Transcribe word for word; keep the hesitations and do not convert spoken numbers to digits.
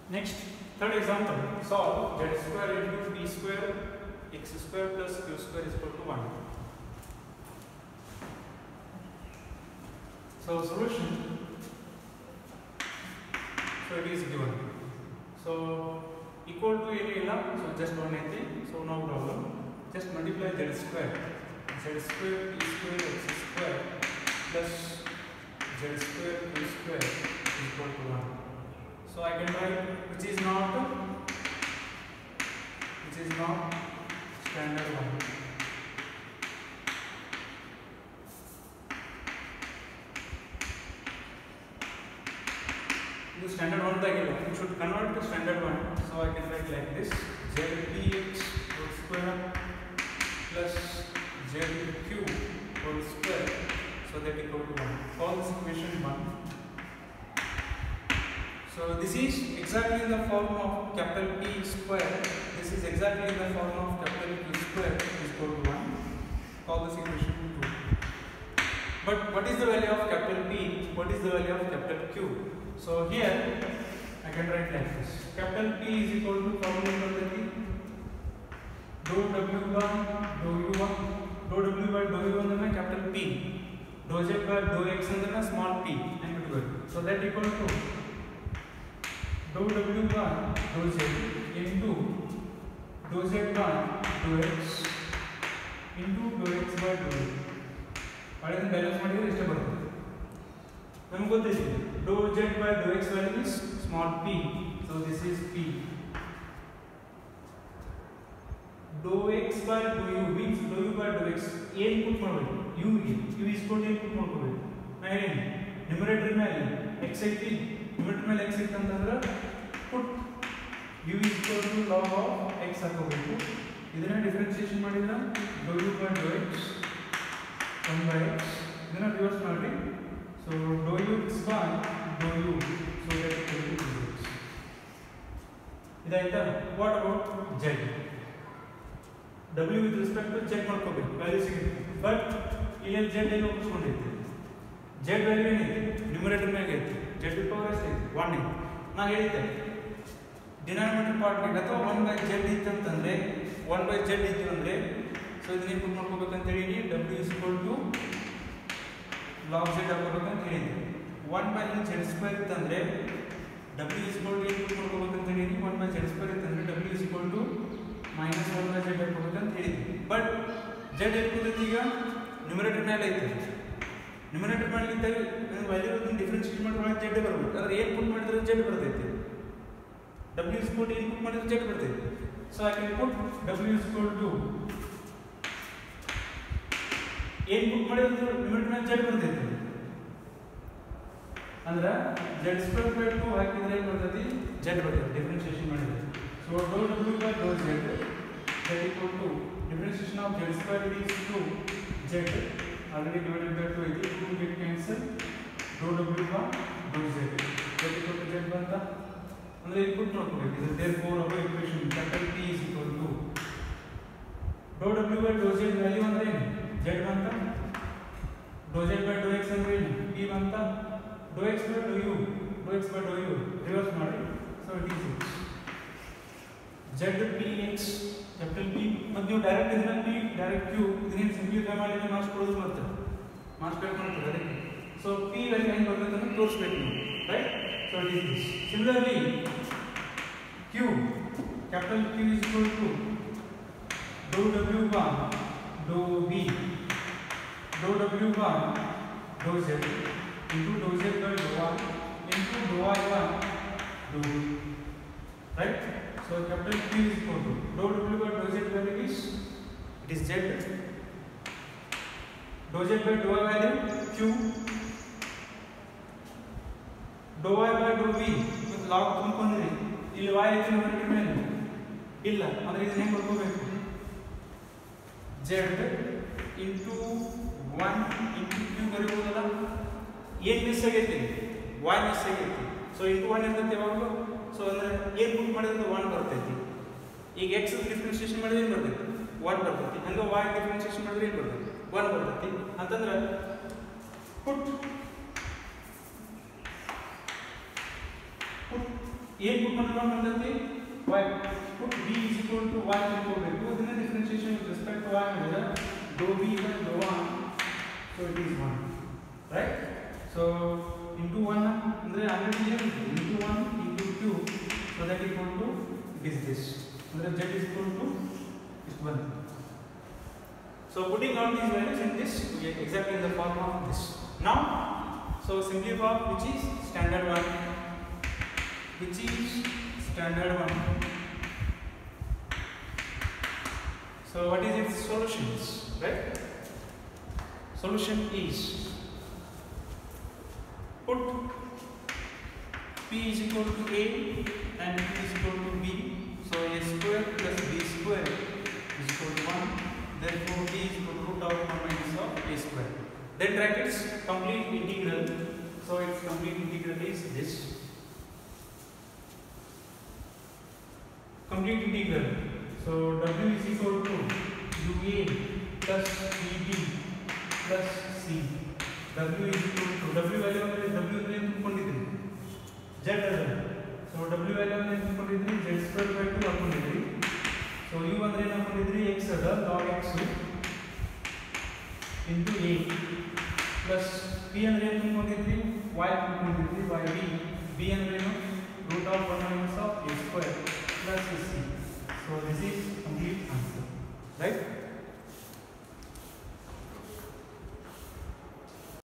Next, third example, solve z square into b square x square plus q square is equal to one. So solution, so it is given. So equal to any illa, so just one eighty, so no problem. Just multiply z square, z square b square x square plus z square q square is equal to one. So I can write which is not which is not standard one. The standard one you should convert to standard one. So I can write like this: zpx whole square plus zq whole square, so that equal to one. Call this equation one. So this is exactly in the form of capital P square. This is exactly in the form of capital Q square is equal to one. Call this equation two. But what is the value of capital P? What is the value of capital Q? So here I can write like this: capital P is equal to formula the dou W by dou U one, dou W by dou U one and capital P, dou Z by dou X and small p and between. So that equal to dou W by dou Z into dou Z by dou X into dou X by dou Y. What is the balance material? Is stable. Then go this dou Z by dou X value is small p. So this is p. Dou X by dou U means dou U by dou X. A input ಮಾಡಬೇಕು. U U is equal to input ಮಾಡಬೇಕು. ನಾನು ಹೇಳಿ numerator ಮೇಲೆ x ಐತಿ, numerator ಮೇಲೆ x ಇತ್ತು ಅಂತಂದ್ರೆ put U is equal to log of x ಹಾಕಬೇಕು. ಇದನ್ನ ಡಿಫರೆನ್ಷಿಯೇಷನ್ ಮಾಡಿದ್ರೆ dou U by dou X one by x. ಇದನ್ನ ರಿವರ್ಸ್ ಮಾಡಿ. So dou U x by dou U, so that equal to dou x. ಇದಾಯ್ತಾ? What about z? W with respect to z ಮಾಡ್ಕೋಬೇಕು, value ಸಿಗುತ್ತೆ. But ಇಲ್ಲಿ z ಏನು ಉಳಿಸ್ಕೊಂಡೈತೆ? z value ಏನಿದೆ? Numerator ಮೇಲೆ ಐತೆ. z ಟು ಪವರ್ ಎಷ್ಟು ಐತೆ? one ಐತೆ. ನಾನು ಹೇಳಿದ್ದೆ ಡಿನಾಮಿನೇಟರ್ ಪಾರ್ಟ್ ಬೇಕು ಅಥವಾ one by z ಇತ್ತು ಅಂತಂದ್ರೆ one by z ಇತ್ತು ಅಂದ್ರೆ ಸೊ ಇದನ್ನ ಇನ್ಪುಟ್ ಮಾಡ್ಕೋಬೇಕು ಅಂತ ಹೇಳಿ W is equal to log z ಹಾಕೋಬೇಕು ಅಂತ ಹೇಳಿದ್ದೆ. one by z ಸ್ಕ್ವೇರ್ ಇತ್ತು ಅಂದ್ರೆ W is equal to input ಮಾಡ್ಕೋಬೇಕು ಅಂತ ಹೇಳಿ one by z ಸ್ಕ್ವೇರ್ ಇತ್ತು ಅಂದ್ರೆ W is equal to minus one by z ಹಾಕೋಬೇಕು ಅಂತ ಹೇಳಿದ್ವಿ. ಬಟ್ z ಎಲ್ಲಿದೆ ಈಗ ನ್ಯೂಮರೇಟರ್ ಮೇಲೆ ಐತೆ. ನ್ಯೂಮರೇಟರ್ ಮೇಲೆ ಇದ್ದಾಗ ವ್ಯಾಲ್ಯೂ ಡಿಫರೆನ್ಷಿಯೇಟ್ ಮಾಡಿದ್ರೆ z ಬರಬೇಕು. ಅಂದ್ರೆ ಏನು ಪುಟ್ ಮಾಡಿದ್ರೆ z ಬರ್ತೈತೆ. W is equal to input ಮಾಡಿದ್ರೆ z ಬರ್ತೈತೆ. So I can put W is equal to ಏನು ಪುಟ್ ಮಾಡಿದ್ರೆ ನ್ಯೂಮರೇಟರ್ ಮೇಲೆ z ಬರ್ತೈತೆ. ಅಂದ್ರೆ z ಸ್ಕ್ವೇರ್ ಬೈ two ಹಾಕಿದ್ರೆ ಏನು ಬರ್ತೈತಿ? z ಬರ್ತೈತೆ ಡಿಫರೆನ್ಷಿಯೇಷನ್ ಮಾಡಿದ್ರೆ. So dou W by dou Z that equal to differentiation of Z square is two Z already divided by two is two get cancel dou W by dou Z that equal to Z banta andre input ಮಾಡ್ಕೋಬೇಕು. ಇದು therefore our equation capital P is equal to dou W by dou Z value ಅಂದ್ರೆ ಏನು? Z banta, dou Z by dou X ಅಂದ್ರೆ ಏನು? P banta, dou X by dou U, dou X by dou U reverse ಮಾಡಿ. So it is X. Zpx capital P ಮತ್ತು ನೀವು direct ಇದನ್ನ P direct Q ಇದನ್ನ simplify ಮಾಡಿದ್ರೆ marks ಕೊಡೋದು ಬರುತ್ತೆ. ಮಾರ್ಕ್ಸ್ ಬೇಕ್ ಮಾಡ್ತಾರೆ ಅದಕ್ಕೆ. ಸೊ P ವ್ಯಾಲ್ಯೂ ಹೆಂಗೆ ಬರ್ತದೆ ಅಂತ ತೋರಿಸಬೇಕು ನೀವು, right? So it is this. Similarly Q capital Q is equal to dou W by dou V dou W by dou Z into dou Z by dou Y into dou Y by dou V, right? So capital Q is equal to dou W by dou Z value is it is Z, dou Z by dou Y value Q, dou Y by dou V with log ತುಂಬಿಕೊಂಡ್ರಿ ಇಲ್ಲಿ y ಐತಿ numerator ಮೇಲೆ ಇಲ್ಲ ಅಂದ್ರೆ ಇದನ್ನ ಹೆಂಗೆ ಬರ್ಕೋಬೇಕು? Z into one into Q ಬರೀಬಹುದಲ್ಲ. ಏನು miss ಆಗೈತಿ? y ಮಿಸ್ ಆಗೈತಿ. ಸೊ ಇಂಟು one ಇರ್ತೈತಿ ಯಾವಾಗಲೂ. ಸೊ ಅಂದ್ರೆ ಏನು ಪುಟ್ ಮಾಡಿದ್ರೆ one ಬರ್ತೈತಿ. ಈಗ x ಡಿಫರೆನ್ಷಿಯೇಷನ್ ಮಾಡಿದ್ರೆ ಏನು ಬರ್ತೈತಿ? one ಬರ್ತೈತಿ. ಹಂಗೆ y ಡಿಫರೆನ್ಷಿಯೇಷನ್ ಮಾಡಿದ್ರೆ ಏನು ಬರ್ತೈತಿ? one ಬರ್ತೈತಿ. ಅಂತಂದ್ರೆ ಪುಟ್ ಪುಟ್ ಏನು ಪುಟ್ ಮಾಡಿದ್ರೆ ನಾವು ಬಂದೈತಿ y put b is equal to y ತಿಳ್ಕೊಬೇಕು ಅದನ್ನ differentiation with respect to y ಮಾಡಿದ್ರೆ dou b by dou one so it is one right so into one ಅಂದ್ರೆ one hundred into one into two so that equal to it is this ಅಂದ್ರೆ z is equal to this one so putting all these values in this we get exactly in the form of this now so simplify which is standard one which is standard one so what is its solutions right solution is put p is equal to a and p is equal to b so a square plus b square is equal to one therefore b is equal to root of one minus of a square then brackets complete integral so its complete integral is this complete integral so w is equal to ua plus eb plus c w is equal to w value ಅಂದ್ರೆ w ಅಂದ್ರೆ ಏನು ತುಂಬಿಕೊಂಡಿದ್ರಿ z ಅಲ್ಲ so w value ಅಂದ್ರೆ ಏನು ತುಂಬಿಕೊಂಡಿದ್ರಿ z square by two ಹಾಕೊಂಡಿದ್ರಿ so u ಅಂದ್ರೆ ಏನು ಹಾಕೊಂಡಿದ್ರಿ x ಅದ log x into a plus p ಅಂದ್ರೆ ಏನು ತುಂಬಿಕೊಂಡಿದ್ರಿ y ತುಂಬಿಕೊಂಡಿದ್ರಿ y b b ಅಂದ್ರೆ ಏನು root of one